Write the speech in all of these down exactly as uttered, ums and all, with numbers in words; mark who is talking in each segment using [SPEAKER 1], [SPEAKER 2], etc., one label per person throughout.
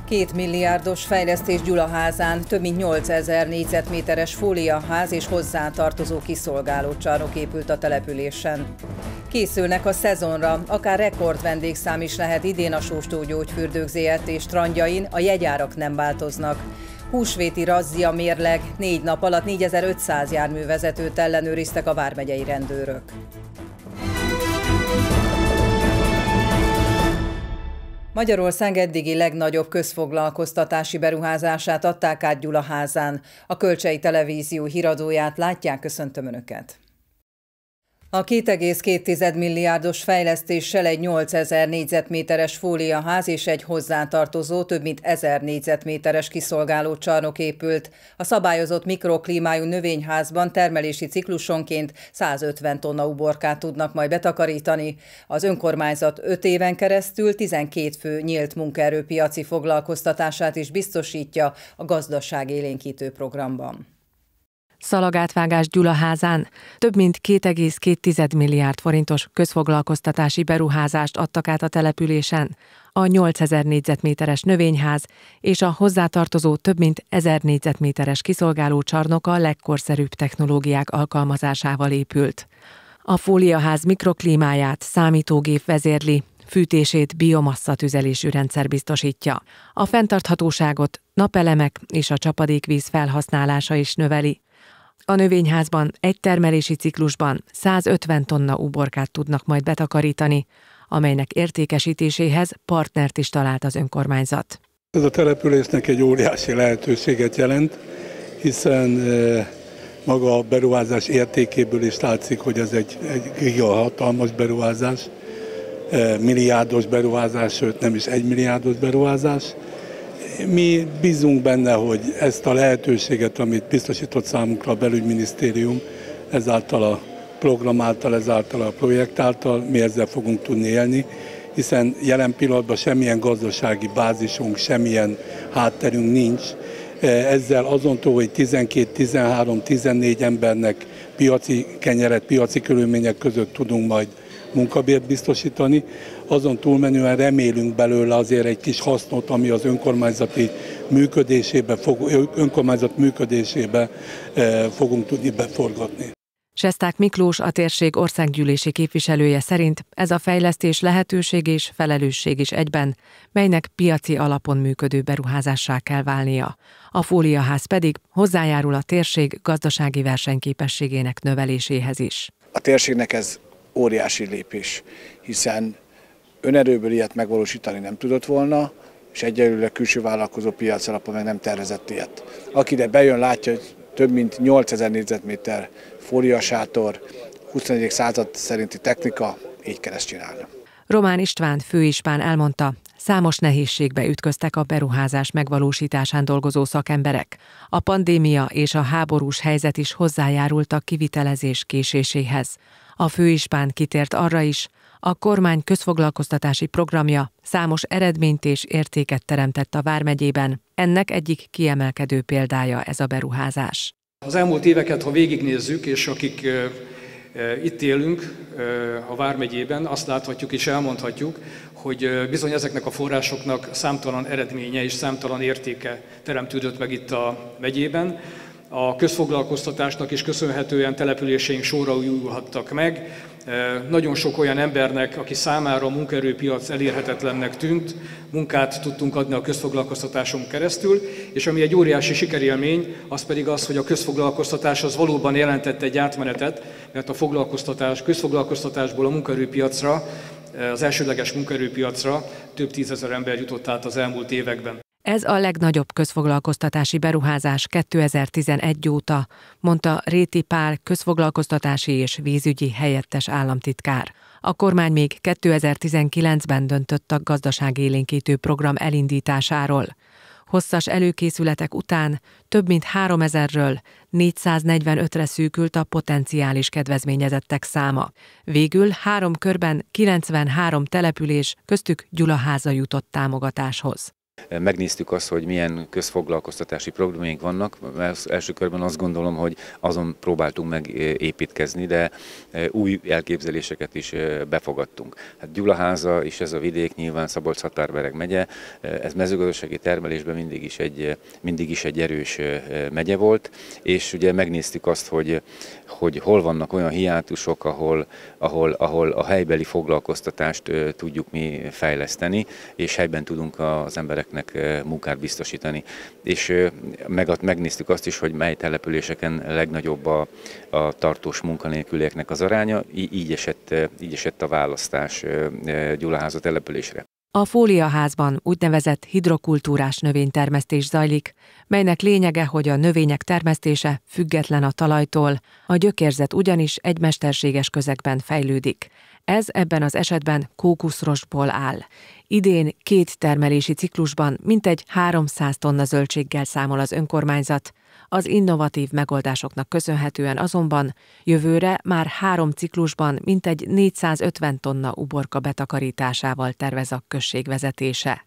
[SPEAKER 1] Két milliárdos fejlesztés Gyulaházán több mint nyolcezer négyzetméteres fóliaház és hozzátartozó kiszolgálócsarnok épült a településen. Készülnek a szezonra, akár rekord vendégszám is lehet idén a Sóstó Gyógyfürdők zé er té strandjain, a jegyárak nem változnak. Húsvéti razzia mérleg, négy nap alatt négyezer-ötszáz járművezetőt ellenőriztek a vármegyei rendőrök. Magyarország eddigi legnagyobb közfoglalkoztatási beruházását adták át Gyulaházán. A Kölcsei Televízió híradóját látják, köszöntöm Önöket! A két egész két milliárdos fejlesztéssel egy nyolcezer négyzetméteres fóliaház és egy hozzátartozó több mint ezer négyzetméteres kiszolgáló csarnok épült. A szabályozott mikroklímájú növényházban termelési ciklusonként százötven tonna uborkát tudnak majd betakarítani. Az önkormányzat öt éven keresztül tizenkét fő nyílt munkaerőpiaci foglalkoztatását is biztosítja a gazdaságélénkítő programban.
[SPEAKER 2] Szalagátvágás Gyulaházán több mint két egész két milliárd forintos közfoglalkoztatási beruházást adtak át a településen. A nyolcezer négyzetméteres növényház és a hozzátartozó több mint ezer négyzetméteres kiszolgáló csarnok a legkorszerűbb technológiák alkalmazásával épült. A fóliaház mikroklímáját számítógép vezérli, fűtését biomassa tüzelésű rendszer biztosítja. A fenntarthatóságot napelemek és a csapadékvíz felhasználása is növeli. A növényházban egy termelési ciklusban százötven tonna uborkát tudnak majd betakarítani, amelynek értékesítéséhez partnert is talált az önkormányzat.
[SPEAKER 3] Ez a településnek egy óriási lehetőséget jelent, hiszen maga a beruházás értékéből is látszik, hogy ez egy, egy gigahatalmas beruházás, milliárdos beruházás, sőt nem is egy milliárdos beruházás. Mi bízunk benne, hogy ezt a lehetőséget, amit biztosított számunkra a belügyminisztérium, ezáltal a program által, ezáltal a projekt által, mi ezzel fogunk tudni élni, hiszen jelen pillanatban semmilyen gazdasági bázisunk, semmilyen hátterünk nincs. Ezzel azontól, hogy tizenkét, tizenhárom, tizennégy embernek piaci kenyeret, piaci körülmények között tudunk majd munkabért biztosítani. Azon túlmenően remélünk belőle azért egy kis hasznot, ami az önkormányzati működésébe, önkormányzat működésébe fogunk tudni beforgatni.
[SPEAKER 2] Sesták Miklós, a térség országgyűlési képviselője szerint ez a fejlesztés lehetőség és felelősség is egyben, melynek piaci alapon működő beruházássá kell válnia. A fóliaház pedig hozzájárul a térség gazdasági versenyképességének növeléséhez is.
[SPEAKER 4] A térségnek ez óriási lépés, hiszen önerőből ilyet megvalósítani nem tudott volna, és egyelőre külső vállalkozó piac alapon meg nem tervezett ilyet. Aki ide bejön, látja, hogy több mint nyolcezer négyzetméter fóliasátor, huszonegyedik század szerinti technika, így kell ezt csinálni.
[SPEAKER 2] Román István főispán elmondta, számos nehézségbe ütköztek a beruházás megvalósításán dolgozó szakemberek. A pandémia és a háborús helyzet is hozzájárult a kivitelezés késéséhez. A főispán kitért arra is, a kormány közfoglalkoztatási programja számos eredményt és értéket teremtett a vármegyében. Ennek egyik kiemelkedő példája ez a beruházás.
[SPEAKER 5] Az elmúlt éveket, ha végignézzük, és akik e, e, itt élünk e, a vármegyében, azt láthatjuk és elmondhatjuk, hogy e, bizony ezeknek a forrásoknak számtalan eredménye és számtalan értéke teremtődött meg itt a megyében. A közfoglalkoztatásnak is köszönhetően településeink sorra újulhattak meg. Nagyon sok olyan embernek, aki számára a munkaerőpiac elérhetetlennek tűnt, munkát tudtunk adni a közfoglalkoztatáson keresztül, és ami egy óriási sikerélmény, az pedig az, hogy a közfoglalkoztatás az valóban jelentette egy átmenetet, mert a foglalkoztatás, közfoglalkoztatásból a munkaerőpiacra, az elsődleges munkaerőpiacra több tízezer ember jutott át az elmúlt években.
[SPEAKER 2] Ez a legnagyobb közfoglalkoztatási beruházás kétezer-tizenegy óta, mondta Réti Pál közfoglalkoztatási és vízügyi helyettes államtitkár. A kormány még kétezer-tizenkilencben döntött a gazdaságélénkítő program elindításáról. Hosszas előkészületek után több mint háromezerről négyszáznegyvenötre szűkült a potenciális kedvezményezettek száma. Végül három körben kilencvenhárom település, köztük Gyulaháza jutott támogatáshoz.
[SPEAKER 6] Megnéztük azt, hogy milyen közfoglalkoztatási programjaink vannak. Első körben azt gondolom, hogy azon próbáltunk meg építkezni, de új elképzeléseket is befogadtunk. Hát Gyulaháza és ez a vidék, nyilván Szabolcs-Határbereg megye, ez mezőgazdasági termelésben mindig is egy, mindig is egy erős megye volt, és ugye megnéztük azt, hogy, hogy hol vannak olyan hiátusok, ahol, ahol, ahol a helybeli foglalkoztatást tudjuk mi fejleszteni, és helyben tudunk az embereknek munkát biztosítani. És meg, megnéztük azt is, hogy mely településeken legnagyobb a, a tartós munkanélkülieknek az aránya, így esett, így esett a választás Gyulaháza településre.
[SPEAKER 2] A fóliaházban úgynevezett hidrokultúrás növénytermesztés zajlik, melynek lényege, hogy a növények termesztése független a talajtól, a gyökérzet ugyanis egy mesterséges közegben fejlődik. Ez ebben az esetben kókuszrostból áll. Idén két termelési ciklusban mintegy háromszáz tonna zöldséggel számol az önkormányzat, az innovatív megoldásoknak köszönhetően azonban jövőre már három ciklusban mintegy négyszázötven tonna uborka betakarításával tervez a község vezetése.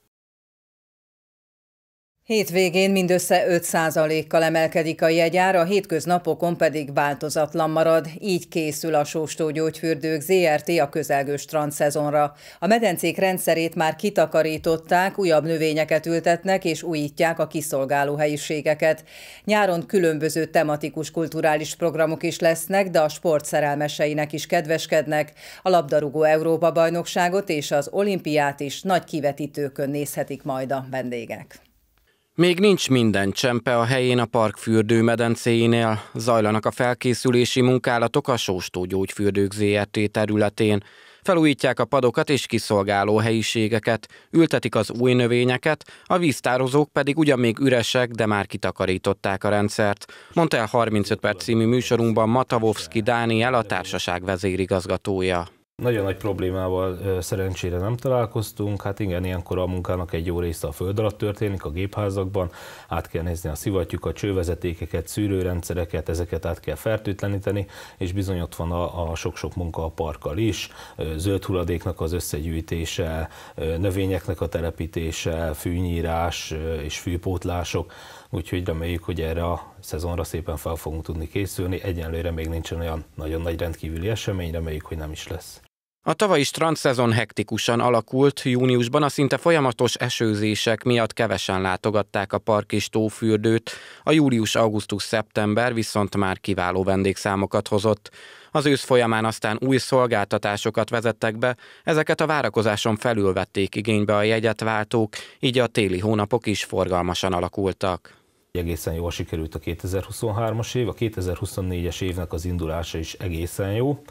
[SPEAKER 1] Hétvégén mindössze öt százalékkal emelkedik a jegyár, a hétköznapokon pedig változatlan marad. Így készül a Sóstó Gyógyfürdők zé er té a közelgő strandszezonra. A medencék rendszerét már kitakarították, újabb növényeket ültetnek és újítják a kiszolgáló helyiségeket. Nyáron különböző tematikus kulturális programok is lesznek, de a sport szerelmeseinek is kedveskednek. A labdarúgó Európa-bajnokságot és az olimpiát is nagy kivetítőkön nézhetik majd a vendégek.
[SPEAKER 7] Még nincs minden csempe a helyén a parkfürdő medencéinél. Zajlanak a felkészülési munkálatok a Sóstó Gyógyfürdők zé er té területén. Felújítják a padokat és kiszolgáló helyiségeket, ültetik az új növényeket, a víztározók pedig ugyan még üresek, de már kitakarították a rendszert, mondta el harmincöt perc című műsorunkban Matavovszki Dániel, a társaság vezérigazgatója.
[SPEAKER 8] Nagyon nagy problémával szerencsére nem találkoztunk, hát igen, ilyenkor a munkának egy jó része a föld alatt történik, a gépházakban, át kell nézni a szivattyúkat, csővezetékeket, szűrőrendszereket, ezeket át kell fertőtleníteni, és bizony ott van a, a sok-sok munka a parkkal is, zöld hulladéknak az összegyűjtése, növényeknek a telepítése, fűnyírás és fűpótlások, úgyhogy reméljük, hogy erre a szezonra szépen fel fogunk tudni készülni. Egyenlőre még nincsen olyan nagyon nagy rendkívüli esemény, reméljük, hogy nem is lesz.
[SPEAKER 7] A tavalyi strandszezon hektikusan alakult, júniusban a szinte folyamatos esőzések miatt kevesen látogatták a park és tófürdőt, a július-augusztus-szeptember viszont már kiváló vendégszámokat hozott. Az ősz folyamán aztán új szolgáltatásokat vezettek be, ezeket a várakozáson felül vették igénybe a jegyet váltók, így a téli hónapok is forgalmasan alakultak.
[SPEAKER 8] Egészen jól sikerült a kétezer-huszonhármas év, a kétezer-huszonnégyes évnek az indulása is egészen jó.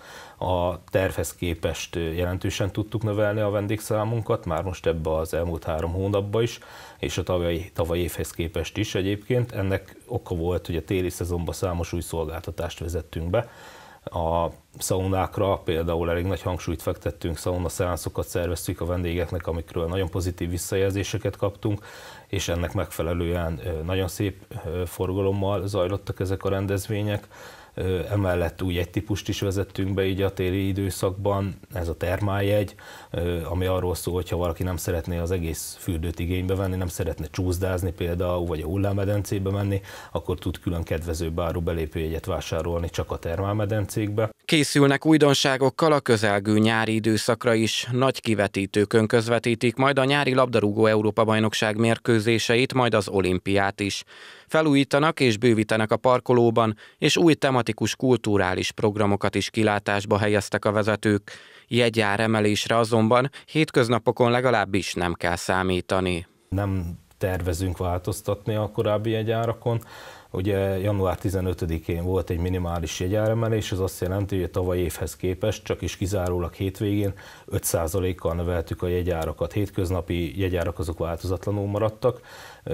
[SPEAKER 8] A tervhez képest jelentősen tudtuk növelni a vendégszámunkat, már most ebbe az elmúlt három hónapban is, és a tavalyi, tavalyi évhez képest is egyébként. Ennek oka volt, hogy a téli szezonban számos új szolgáltatást vezettünk be. A szaunákra például elég nagy hangsúlyt fektettünk, szauna szeánszokat szerveztük a vendégeknek, amikről nagyon pozitív visszajelzéseket kaptunk, és ennek megfelelően nagyon szép forgalommal zajlottak ezek a rendezvények. Emellett új jegytípust is vezettünk be így a téli időszakban, ez a termáljegy, ami arról szól, hogy ha valaki nem szeretné az egész fürdőt igénybe venni, nem szeretne csúszdázni például, vagy a hullámmedencébe menni, akkor tud külön kedvezőbb áru belépőjegyet vásárolni csak a termálmedencékbe.
[SPEAKER 7] Készülnek újdonságokkal a közelgő nyári időszakra is, nagy kivetítőkön közvetítik majd a nyári labdarúgó Európa-bajnokság mérkőzéseit, majd az olimpiát is. Felújítanak és bővítenek a parkolóban, és új tematikus kulturális programokat is kilátásba helyeztek a vezetők. Jegyár emelésre azonban hétköznapokon legalábbis nem kell számítani.
[SPEAKER 8] Nem tervezünk változtatni a korábbi jegyárakon. Ugye január tizenötödikén volt egy minimális jegyáremelés, ez azt jelenti, hogy a tavalyi évhez képest csak is kizárólag hétvégén öt százalékkal növeltük a jegyárakat. Hétköznapi jegyárak azok változatlanul maradtak.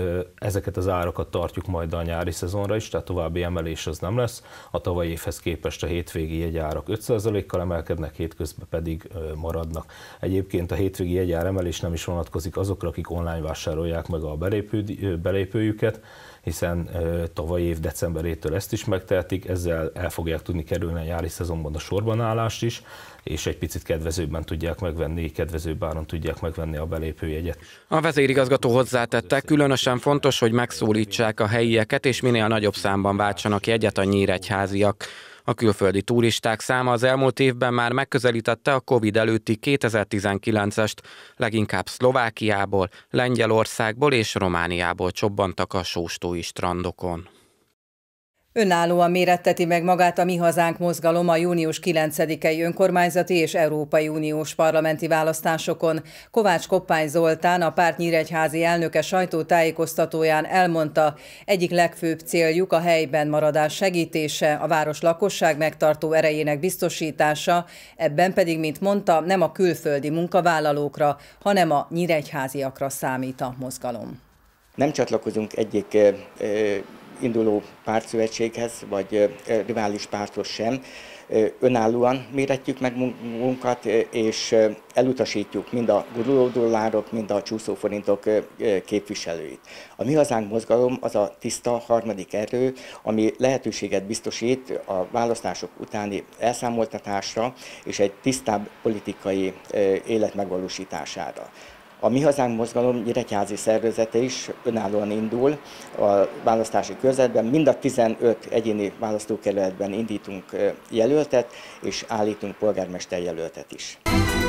[SPEAKER 8] Ezeket az árakat tartjuk majd a nyári szezonra is, tehát további emelés az nem lesz. A tavalyi évhez képest a hétvégi jegyárak öt százalékkal emelkednek, hétközben pedig maradnak. Egyébként a hétvégi jegyár emelés nem is vonatkozik azokra, akik online vásárolják meg a belépő, belépőjüket, hiszen tavaly év decemberétől ezt is megtehetik, ezzel el fogják tudni kerülni a nyári szezonban a sorbanállást is, és egy picit kedvezőbben tudják megvenni, kedvezőbb áron tudják megvenni a belépőjegyet.
[SPEAKER 7] A vezérigazgató hozzátette, különösen fontos, hogy megszólítsák a helyieket, és minél nagyobb számban váltsanak jegyet a nyíregyháziak. A külföldi turisták száma az elmúlt évben már megközelítette a Covid előtti kétezer-tizenkilencest, leginkább Szlovákiából, Lengyelországból és Romániából csobbantak a sóstói strandokon.
[SPEAKER 1] Önállóan méretteti meg magát a Mi Hazánk mozgalom a június kilencedikei önkormányzati és Európai Uniós parlamenti választásokon. Kovács Koppány Zoltán, a párt nyíregyházi elnöke sajtótájékoztatóján elmondta, egyik legfőbb céljuk a helyben maradás segítése, a város lakosság megtartó erejének biztosítása, ebben pedig, mint mondta, nem a külföldi munkavállalókra, hanem a nyíregyháziakra számít a mozgalom.
[SPEAKER 9] Nem csatlakozunk egyik induló pártszövetséghez, vagy rivális párthoz sem. Önállóan méretjük meg munkat, és elutasítjuk mind a gurulódollárok, mind a csúszóforintok képviselőit. A Mi Hazánk mozgalom az a tiszta harmadik erő, ami lehetőséget biztosít a választások utáni elszámoltatásra és egy tisztább politikai élet megvalósítására. A Mi Hazánk mozgalom nyíregyházi szervezete is önállóan indul a választási körzetben. Mind a tizenöt egyéni választókerületben indítunk jelöltet, és állítunk polgármester jelöltet is.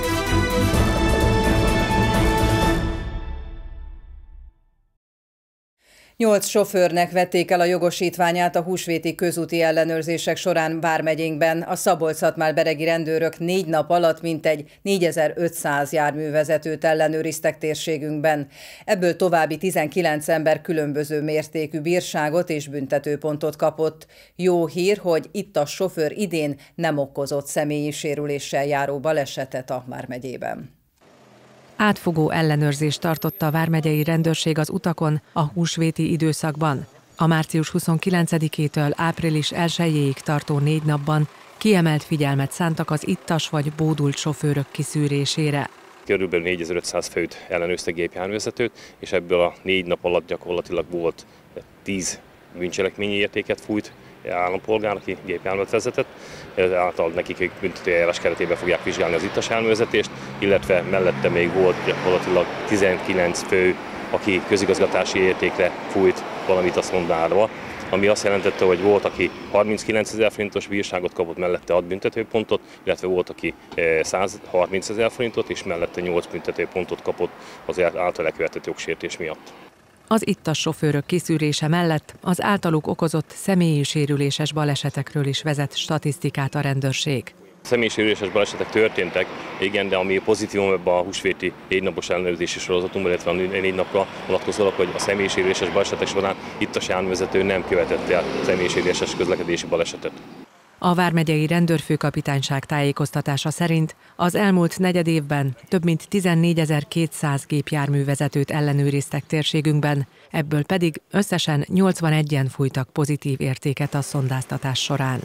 [SPEAKER 1] Nyolc sofőrnek vették el a jogosítványát a húsvéti közúti ellenőrzések során vármegyénkben. A Szabolcs-Szatmár-beregi rendőrök négy nap alatt mintegy négyezer-ötszáz járművezetőt ellenőriztek térségünkben. Ebből további tizenkilenc ember különböző mértékű bírságot és büntetőpontot kapott. Jó hír, hogy itt a sofőr idén nem okozott személyi sérüléssel járó balesetet a vármegyében.
[SPEAKER 2] Átfogó ellenőrzést tartott a vármegyei rendőrség az utakon a húsvéti időszakban. A március huszonkilencedikétől április elsejéig tartó négy napban kiemelt figyelmet szántak az ittas vagy bódult sofőrök kiszűrésére.
[SPEAKER 10] Körülbelül négyezer-ötszáz főt ellenőrztek gépjárművezetőt, és ebből a négy nap alatt gyakorlatilag volt tíz bűncselekményi értéket fújt állampolgár, aki gépjárművet vezetett, ezáltal nekik büntetőeljárás keretében fogják vizsgálni az ittas ellenőrzést, illetve mellette még volt gyakorlatilag tizenkilenc fő, aki közigazgatási értékre fújt valamit a szondárba, ami azt jelentette, hogy volt, aki harminckilencezer forintos bírságot kapott, mellette hat büntetőpontot, illetve volt, aki százharmincezer forintot, és mellette nyolc büntetőpontot kapott az által elkövetett jogsértés miatt.
[SPEAKER 2] Az ittas sofőrök kiszűrése mellett az általuk okozott személyi sérüléses balesetekről is vezet statisztikát a rendőrség.
[SPEAKER 10] Személysérüléses balesetek történtek, igen, de ami pozitívum ebben a húsvéti négynapos ellenőrzési sorozatunkban, illetve a négy napra vonatkozólag, hogy a személysérüléses balesetek során ittas járművezető nem követett el személysérüléses közlekedési balesetet.
[SPEAKER 2] A vármegyei rendőrfőkapitányság tájékoztatása szerint az elmúlt negyedévben több mint tizennégyezer-kétszáz gépjárművezetőt ellenőriztek térségünkben, ebből pedig összesen nyolcvanegyen fújtak pozitív értéket a szondáztatás során.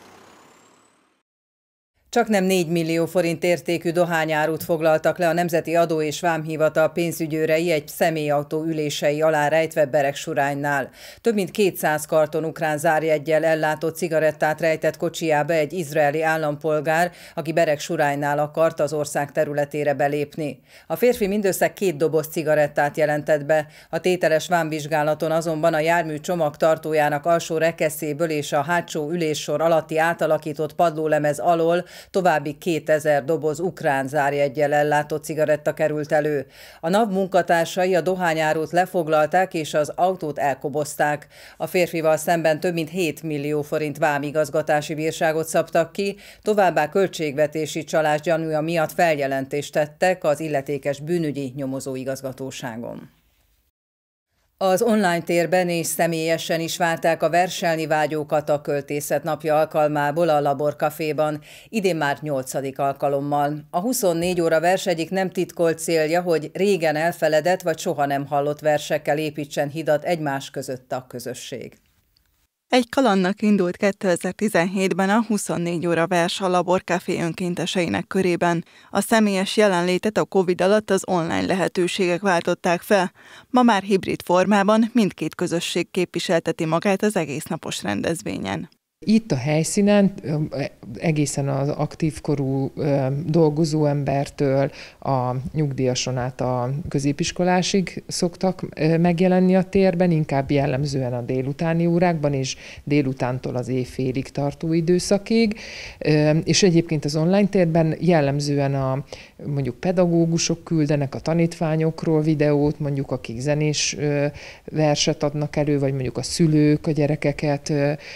[SPEAKER 1] Csaknem négy millió forint értékű dohányárut foglaltak le a Nemzeti Adó és Vámhivatal pénzügyőrei egy személyautó ülései alá rejtve Beregsuránynál. Több mint kétszáz karton ukrán zárjeggyel ellátott cigarettát rejtett kocsijába egy izraeli állampolgár, aki Beregsuránynál akart az ország területére belépni. A férfi mindössze két doboz cigarettát jelentett be. A tételes vámvizsgálaton azonban a jármű csomagtartójának alsó rekeszéből és a hátsó üléssor alatti átalakított padlólemez alól további kétezer doboz ukrán zárjeggyel ellátott cigaretta került elő. A NAV munkatársai a dohányárut lefoglalták és az autót elkobozták. A férfival szemben több mint hét millió forint vámigazgatási bírságot szabtak ki, továbbá költségvetési csalás gyanúja miatt feljelentést tettek az illetékes bűnügyi nyomozóigazgatóságon. Az online térben és személyesen is várták a verselni vágyókat a Költészet Napja alkalmából a Laborcaféban, idén már nyolcadik alkalommal. A huszonnégy óra vers egyik nem titkolt célja, hogy régen elfeledett vagy soha nem hallott versekkel építsen hidat egymás között a közösség.
[SPEAKER 11] Egy kalandnak indult kétezer-tizenhétben a huszonnégy óra vers a Laborcafé önkénteseinek körében. A személyes jelenlétet a Covid alatt az online lehetőségek váltották fel. Ma már hibrid formában mindkét közösség képviselteti magát az egésznapos rendezvényen.
[SPEAKER 12] Itt a helyszínen egészen az aktívkorú dolgozó embertől a nyugdíjason át a középiskolásig szoktak megjelenni a térben, inkább jellemzően a délutáni órákban, és délutántól az éjfélig tartó időszakig. És egyébként az online térben jellemzően a mondjuk pedagógusok küldenek a tanítványokról videót, mondjuk akik zenés verset adnak elő, vagy mondjuk a szülők a gyerekeket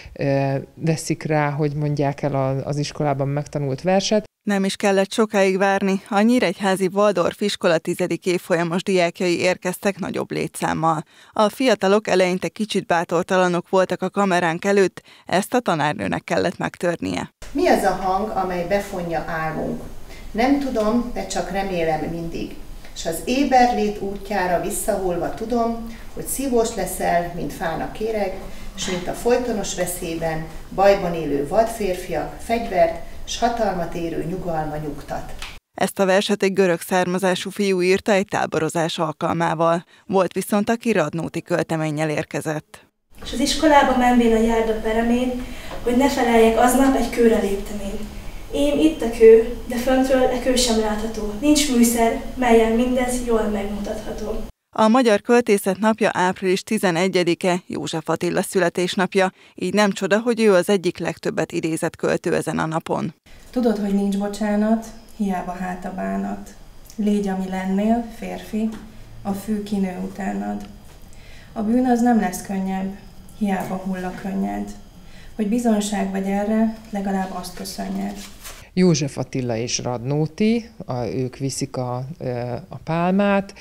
[SPEAKER 12] veszik rá, hogy mondják el az iskolában megtanult verset.
[SPEAKER 11] Nem is kellett sokáig várni, a nyíregyházi Waldorf iskola tizedik évfolyamos diákjai érkeztek nagyobb létszámmal. A fiatalok eleinte kicsit bátortalanok voltak a kameránk előtt, ezt a tanárnőnek kellett megtörnie.
[SPEAKER 13] Mi az a hang, amely befonja álmunk? Nem tudom, de csak remélem mindig. És az éberlét útjára visszahullva tudom, hogy szívós leszel, mint fának kéreg, és mint a folytonos veszélyben, bajban élő vadférfiak, fegyvert, s hatalmat érő nyugalma nyugtat.
[SPEAKER 11] Ezt a verset egy görög származású fiú írta egy táborozás alkalmával. Volt viszont, aki Radnóti költeménnyel érkezett.
[SPEAKER 14] És az iskolába menvén a járda peremén, hogy ne feleljek aznap, egy kőre léptem én. Ém itt a kő, de föntről e kő sem látható. Nincs műszer, melyen mindez jól megmutatható.
[SPEAKER 11] A Magyar Költészet napja április tizenegyedike, József Attila születésnapja, így nem csoda, hogy ő az egyik legtöbbet idézett költő ezen a napon.
[SPEAKER 15] Tudod, hogy nincs bocsánat, hiába hát a bánat. Légy, ami lennél, férfi, a fű kinő utánad. A bűn az nem lesz könnyebb, hiába hull a könnyed. Hogy bizonság vagy erre, legalább azt köszönjed.
[SPEAKER 12] József Attila és Radnóti, a, ők viszik a, a pálmát.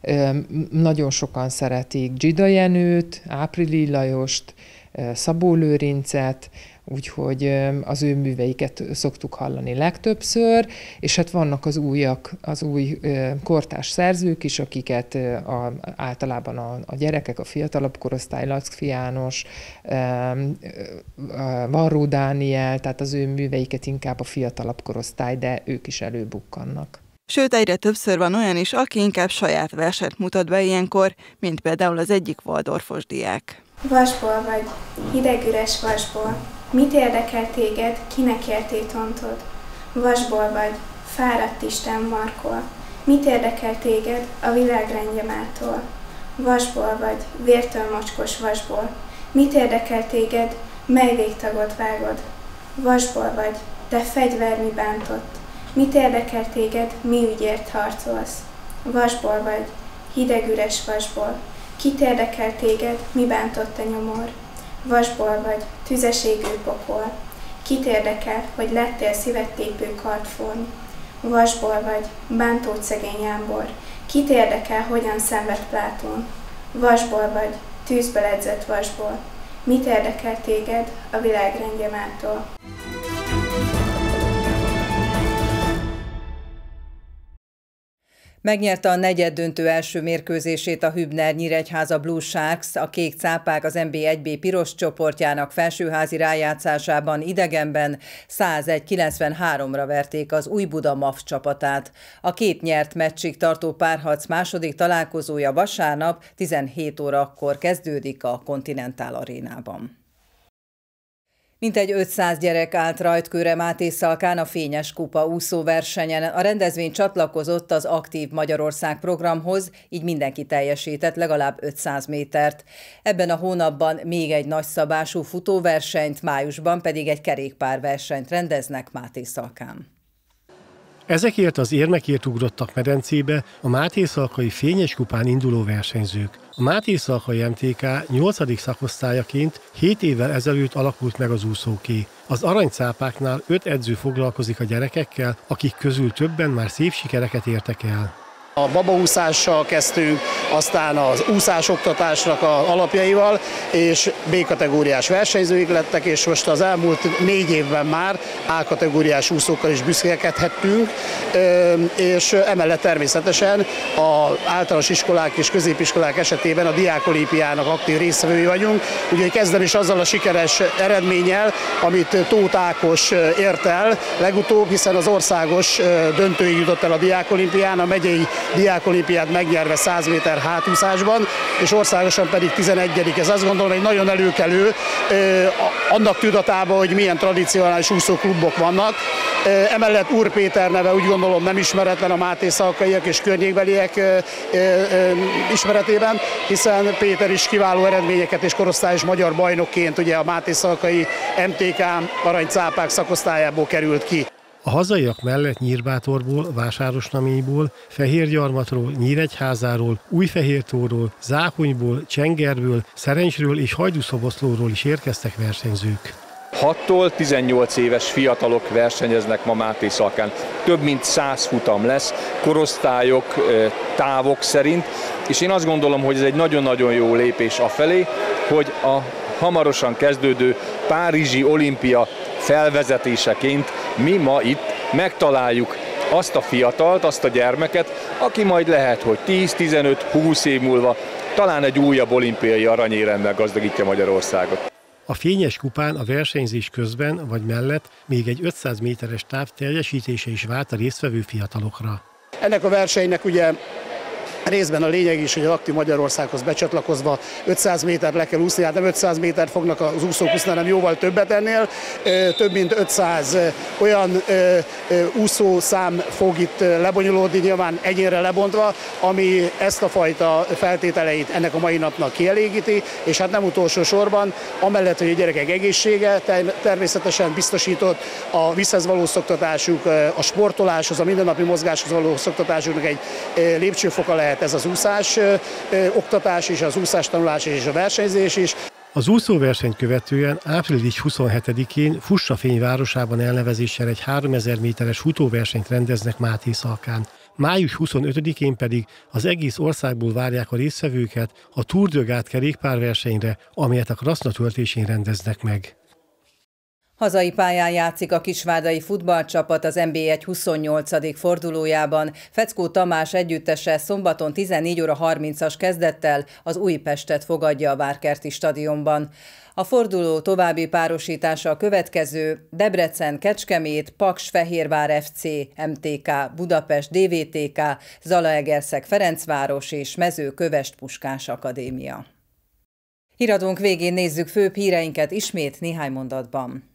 [SPEAKER 12] Nagyon sokan szeretik Dzsida Jenőt, Áprili Lajost, Szabó Lőrincet, úgyhogy az ő műveiket szoktuk hallani legtöbbször, és hát vannak az újak, az új kortárs szerzők is, akiket a, általában a, a gyerekek, a fiatalabb korosztály, Lackfi János, Varró Dániel, tehát az ő műveiket inkább a fiatalabb korosztály, de ők is előbukkannak.
[SPEAKER 11] Sőt, egyre többször van olyan is, aki inkább saját verset mutat be ilyenkor, mint például az egyik waldorfos diák.
[SPEAKER 16] Vasból vagy, hideg üres vasból. Mit érdekel téged, kinek értét ontod? Vasból vagy, fáradt Isten markol. Mit érdekel téged, a világ rendjemától? Vasból vagy, vértől mocskos vasból. Mit érdekel téged, mely végtagot vágod? Vasból vagy, te fegyver mi bántott. Mit érdekel téged, mi ügyért harcolsz? Vasból vagy, hideg üres vasból. Kit érdekel téged, mi bántott a nyomor? Vasból vagy, tüzes égő pokol. Kit érdekel, hogy lettél szívet tépő kartform? Vasból vagy, bántót szegény ámbor. Kit érdekel, hogyan szenved Plátón? Vasból vagy, tűzbe ledzett vasból. Mit érdekel téged, a világ rendjemától?
[SPEAKER 1] Megnyerte a negyeddöntő első mérkőzését a Hübner Nyíregyháza Blue Sharks, a kék cápák az en bé egy bé piros csoportjának felsőházi rájátszásában idegenben százegy kilencvenháromra verték az Újbuda MAF csapatát. A két nyert meccsig tartó párharc második találkozója vasárnap tizenhét órakor kezdődik a Continental Arénában. Mintegy ötszáz gyerek állt rajtkőre Mátészalkán a Fényes Kupa úszóversenyen. A rendezvény csatlakozott az Aktív Magyarország programhoz, így mindenki teljesített legalább ötszáz métert. Ebben a hónapban még egy nagyszabású futóversenyt, májusban pedig egy kerékpárversenyt rendeznek Mátészalkán.
[SPEAKER 17] Ezekért az érmekért ugrottak medencébe a Mátészalkai Fényes Kupán induló versenyzők. A Mátészalkai em té ká nyolcadik szakosztályaként hét évvel ezelőtt alakult meg az úszóké. Az aranycápáknál öt edző foglalkozik a gyerekekkel, akik közül többen már szép sikereket értek el.
[SPEAKER 18] A babaúszással kezdtünk, aztán az úszásoktatásnak az alapjaival, és B-kategóriás versenyzőik lettek, és most az elmúlt négy évben már A-kategóriás úszókkal is büszkélkedhettünk, és emellett természetesen az általános iskolák és középiskolák esetében a diákolimpiának aktív résztvevői vagyunk. Ugye kezdem is azzal a sikeres eredménnyel, amit Tóth Ákos ért el legutóbb, hiszen az országos döntőig jutott el a diákolimpián, a megyei diákolimpiát megnyerve száz méter hátúszásban, és országosan pedig tizenegyedik. Ez azt gondolom egy nagyon előkelő, annak tudatában, hogy milyen tradicionális úszóklubok vannak. Emellett Úr Péter neve úgy gondolom nem ismeretlen a mátészalkaiak és környékbeliek ismeretében, hiszen Péter is kiváló eredményeket és korosztályos magyar bajnokként ugye a mátészalkai em té ká aranycápák szakosztályából került ki.
[SPEAKER 17] A hazaiak mellett Nyírbátorból, Vásárosnaményból, Fehérgyarmatról, Nyíregyházáról, Újfehértóról, Záhonyból, Csengerből, Szerencsről és Hajdúszoboszlóról is érkeztek versenyzők.
[SPEAKER 19] hattól tizennyolc éves fiatalok versenyeznek ma Mátészalkán. Több mint száz futam lesz, korosztályok, távok szerint, és én azt gondolom, hogy ez egy nagyon-nagyon jó lépés afelé, hogy a hamarosan kezdődő Párizsi olimpia felvezetéseként mi ma itt megtaláljuk azt a fiatalt, azt a gyermeket, aki majd lehet, hogy tíz, tizenöt, húsz év múlva talán egy újabb olimpiai aranyéremmel gazdagítja Magyarországot.
[SPEAKER 17] A fényes kupán a versenyzés közben vagy mellett még egy ötszáz méteres táv teljesítése is várt a résztvevő fiatalokra.
[SPEAKER 18] Ennek a versenynek ugye részben a lényeg is, hogy az Aktív Magyarországhoz becsatlakozva ötszáz métert le kell úszni, hát nem ötszáz métert fognak az úszók úszni, hanem jóval többet ennél. Több mint ötszáz olyan úszószám fog itt lebonyolódni, nyilván egyénre lebontva, ami ezt a fajta feltételeit ennek a mai napnak kielégíti, és hát nem utolsó sorban, amellett, hogy a gyerekek egészsége természetesen biztosított, a vízhez való szoktatásuk, a sportoláshoz, a mindennapi mozgáshoz való szoktatásuknak egy lépcsőfoka lehet ez az úszás oktatás is, az úszás tanulás és a versenyzés is.
[SPEAKER 17] Az úszóversenyt követően április huszonhetedikén Fussafény városában elnevezéssel egy háromezer méteres futóversenyt rendeznek Mátészalkán. május huszonötödikén pedig az egész országból várják a résztvevőket a Tour de Gát kerékpárversenyre, amelyet a Kraszna töltésén rendeznek meg.
[SPEAKER 1] Hazai pályán játszik a kisvárdai futballcsapat az en bé egy huszonnyolcadik fordulójában. Feckó Tamás együttese szombaton tizennégy óra harmincas kezdettel az Újpestet fogadja a Várkerti stadionban. A forduló további párosítása a következő: Debrecen, Kecskemét, Paks, Fehérvár ef cé, em té ká, Budapest, dé vé té ká, Zalaegerszeg, Ferencváros és Mezőkövesd Puskás Akadémia. Híradónk végén nézzük főbb híreinket ismét néhány mondatban.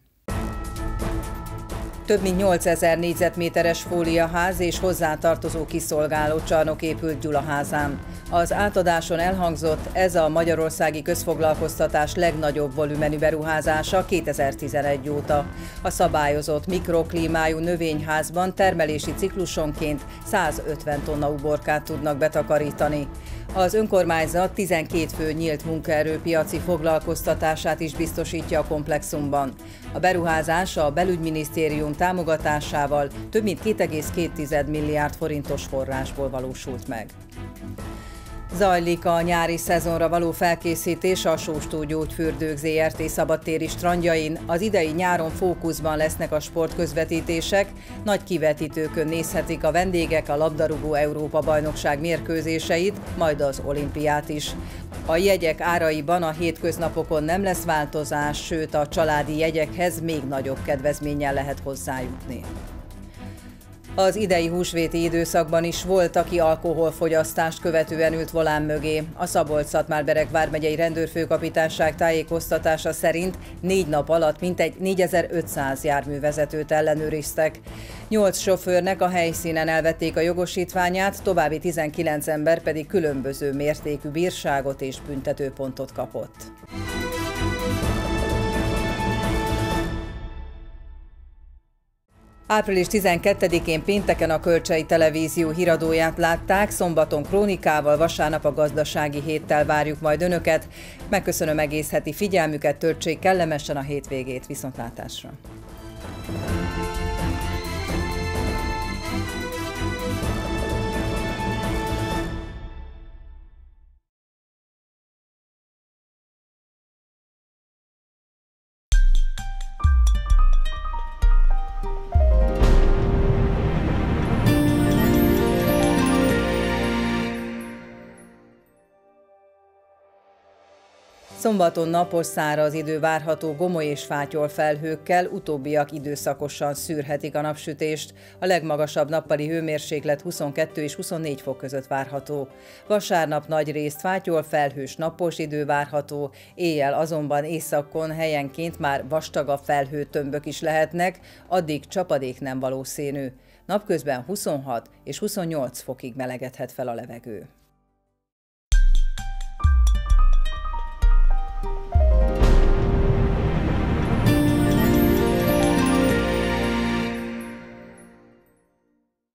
[SPEAKER 1] Több mint nyolcezer négyzetméteres fóliaház és hozzátartozó kiszolgáló csarnok épült Gyulaházán. Az átadáson elhangzott, ez a magyarországi közfoglalkoztatás legnagyobb volumenű beruházása kétezer-tizenegy óta. A szabályozott mikroklímájú növényházban termelési ciklusonként százötven tonna uborkát tudnak betakarítani. Az önkormányzat tizenkét fő nyílt munkaerőpiaci foglalkoztatását is biztosítja a komplexumban. A beruházás a belügyminisztérium támogatásával több mint két egész két milliárd forintos forrásból valósult meg. Zajlik a nyári szezonra való felkészítés a Sóstó Gyógyfürdők zé er té szabadtéri strandjain. Az idei nyáron fókuszban lesznek a sportközvetítések, nagy kivetítőkön nézhetik a vendégek a labdarúgó Európa-bajnokság mérkőzéseit, majd az olimpiát is. A jegyek áraiban a hétköznapokon nem lesz változás, sőt a családi jegyekhez még nagyobb kedvezménnyel lehet hozzájutni. Az idei húsvéti időszakban is volt, aki alkoholfogyasztást követően ült volán mögé. A Szabolcs-Szatmár-Bereg vármegyei rendőrfőkapitányság tájékoztatása szerint négy nap alatt mintegy négyezer-ötszáz járművezetőt ellenőriztek. Nyolc sofőrnek a helyszínen elvették a jogosítványát, további tizenkilenc ember pedig különböző mértékű bírságot és büntetőpontot kapott. április tizenkettedikén pénteken a Kölcsei Televízió híradóját látták, szombaton krónikával, vasárnap a gazdasági héttel várjuk majd önöket. Megköszönöm egész heti figyelmüket, töltsék kellemesen a hétvégét, viszontlátásra! Szombaton napos, száraz idő várható gomoly és fátyol felhőkkel, utóbbiak időszakosan szűrhetik a napsütést. A legmagasabb nappali hőmérséklet huszonkettő és huszonnégy fok között várható. Vasárnap nagyrészt fátyol, felhős, napos idő várható, éjjel azonban északon helyenként már vastagabb felhőtömbök is lehetnek, addig csapadék nem valószínű. Napközben huszonhat és huszonnyolc fokig melegedhet fel a levegő.